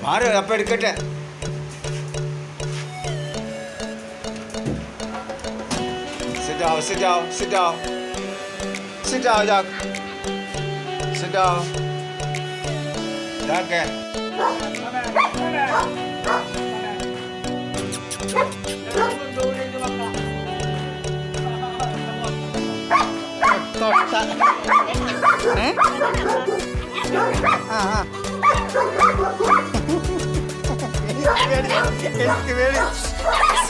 മാറി അപ്പം എടുക്കട്ടെ. Sit down, sit down, sit down. Sit down, Jack. Sit down. Jack. It's very